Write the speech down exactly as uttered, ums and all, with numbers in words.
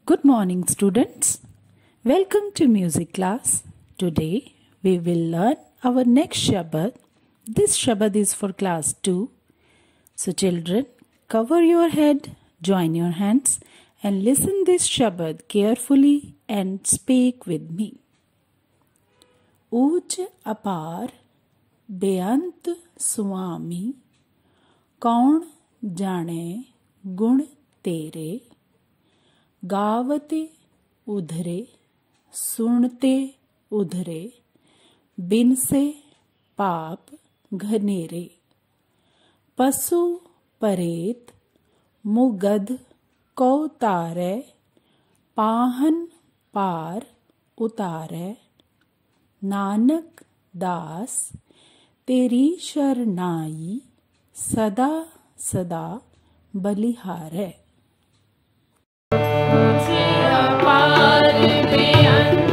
Good morning, students. Welcome to music class. Today we will learn our next Shabad. This Shabad is for class two. So children, cover your head, join your hands and listen this Shabad carefully and speak with me. ऊंच अपार बेअंत स्वामी, कौन जाने गुण तेरे। गावते उधरे सुनते उधरे, बिन से पाप घनेरे। पशु परेत मुगध को तारे, पाहन पार उतारे। नानक दास तेरी शरणाई, सदा सदा बलिहारै। ऊंच अपार बेअंत